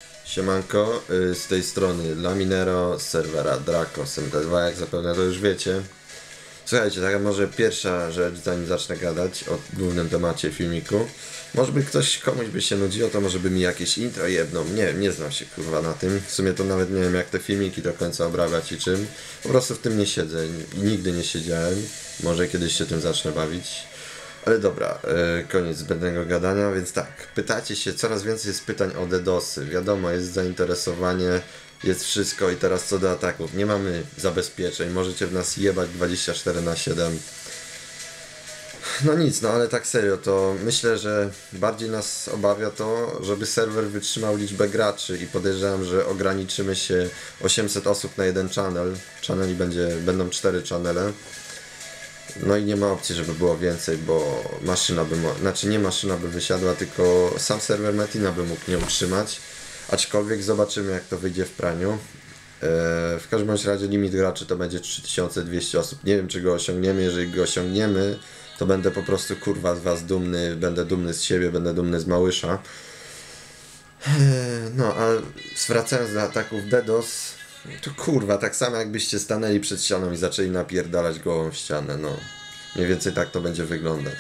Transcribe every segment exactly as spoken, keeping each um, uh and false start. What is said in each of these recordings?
Siemanko, y, z tej strony Laminero z serwera Draco S M T dwa, jak zapewne to już wiecie. Słuchajcie, taka może pierwsza rzecz, zanim zacznę gadać o głównym temacie filmiku. Może by ktoś, komuś by się nudziło, to może by mi jakieś intro jedną. Nie nie znam się kurwa na tym. W sumie to nawet nie wiem, jak te filmiki do końca obrabiać i czym. Po prostu w tym nie siedzę i nigdy nie siedziałem. Może kiedyś się tym zacznę bawić. Ale dobra, yy, koniec zbędnego gadania, więc tak, pytacie się, coraz więcej jest pytań o DDoSy. Wiadomo, jest zainteresowanie, jest wszystko i teraz co do ataków. Nie mamy zabezpieczeń, możecie w nas jebać dwadzieścia cztery na siedem. No nic, no ale tak serio, to myślę, że bardziej nas obawia to, żeby serwer wytrzymał liczbę graczy i podejrzewam, że ograniczymy się osiemset osób na jeden channel. Channeli będzie, będą cztery channele. No i nie ma opcji, żeby było więcej, bo maszyna by, mo- znaczy nie maszyna by wysiadła, tylko sam serwer Metina by mógł nie utrzymać. Aczkolwiek zobaczymy, jak to wyjdzie w praniu. Eee, w każdym bądź razie limit graczy to będzie trzy tysiące dwieście osób. Nie wiem, czy go osiągniemy. Jeżeli go osiągniemy, to będę po prostu kurwa z was dumny, będę dumny z siebie, będę dumny z Małysza. Eee, no, a wracając do ataków DDoS, to kurwa, tak samo jakbyście stanęli przed ścianą i zaczęli napierdalać głową w ścianę, no. Mniej więcej tak to będzie wyglądać.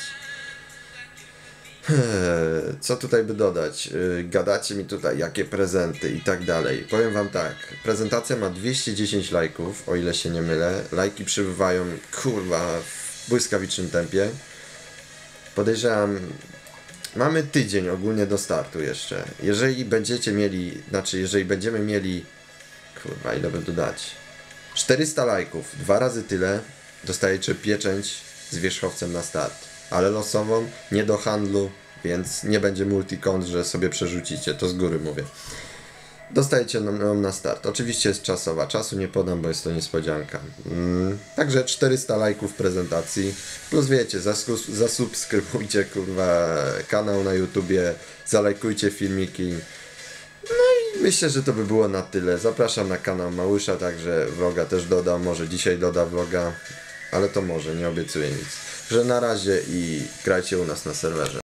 Co tutaj by dodać? Gadacie mi tutaj, jakie prezenty i tak dalej. Powiem wam tak, prezentacja ma dwieście dziesięć lajków, o ile się nie mylę. Lajki przybywają, kurwa, w błyskawicznym tempie. Podejrzewam, mamy tydzień ogólnie do startu jeszcze. Jeżeli będziecie mieli, znaczy jeżeli będziemy mieli, kurwa, ile by tu dać? czterysta lajków, dwa razy tyle, dostajecie pieczęć z wierzchowcem na start. Ale losową, nie do handlu, więc nie będzie multicont, że sobie przerzucicie, to z góry mówię. Dostajecie ją na start. Oczywiście jest czasowa, czasu nie podam, bo jest to niespodzianka. Mm, także czterysta lajków prezentacji, plus wiecie, zasku- zasubskrybujcie kurwa kanał na YouTubie, zalajkujcie filmiki. No i myślę, że to by było na tyle. Zapraszam na kanał Małysza, także vloga też dodam, może dzisiaj doda vloga, ale to może, nie obiecuję nic. Że na razie i grajcie u nas na serwerze.